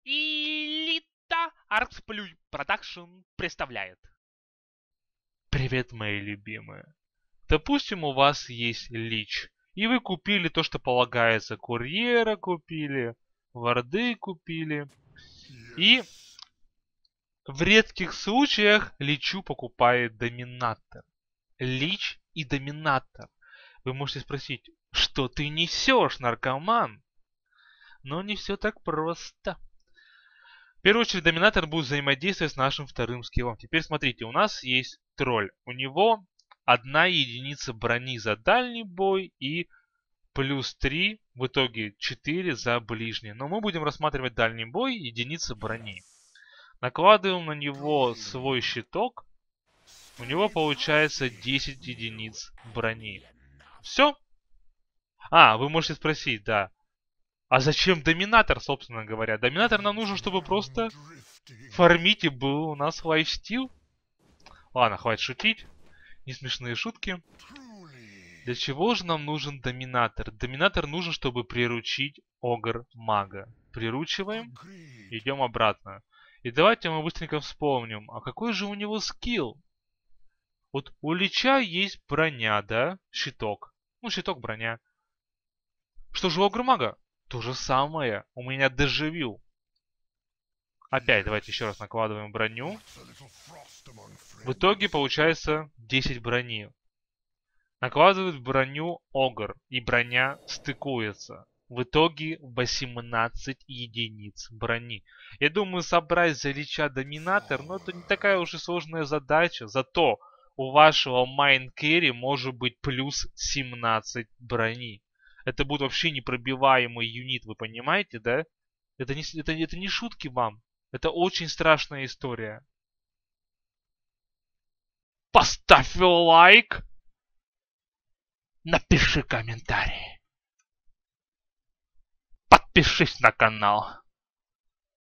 Элита Аркс Продакшн представляет. Привет, мои любимые. Допустим, у вас есть лич, и вы купили то, что полагается. Курьера купили, варды купили. И в редких случаях личу покупает доминатор. Лич и доминатор. Вы можете спросить, что ты несешь, наркоман? Но не все так просто. В первую очередь, доминатор будет взаимодействовать с нашим вторым скиллом. Теперь смотрите, у нас есть тролль. У него 1 единица брони за дальний бой и плюс 3, в итоге 4 за ближний. Но мы будем рассматривать дальний бой, единица брони. Накладываем на него свой щиток. У него получается 10 единиц брони. Все? Вы можете спросить, да. А зачем доминатор, собственно говоря? Доминатор нам нужен, чтобы просто фармить и был у нас лайфстил. Ладно, хватит шутить. Не смешные шутки. Для чего же нам нужен доминатор? Доминатор нужен, чтобы приручить огр-мага. Приручиваем, идем обратно. И давайте мы быстренько вспомним, а какой же у него скилл? Вот у лича есть броня, да? Щиток. Ну, щиток, броня. Что же у огр-мага? То же самое. У меня дежавю. Опять давайте еще раз накладываем броню. В итоге получается 10 брони. Накладывают броню огр. И броня стыкуется. В итоге 18 единиц брони. Я думаю, собрать за лича доминатор, но это не такая уж и сложная задача. Зато у вашего майн керри может быть плюс 17 брони. Это будет вообще непробиваемый юнит, вы понимаете, да? Это не шутки вам. Это очень страшная история. Поставь лайк. Напиши комментарий. Подпишись на канал.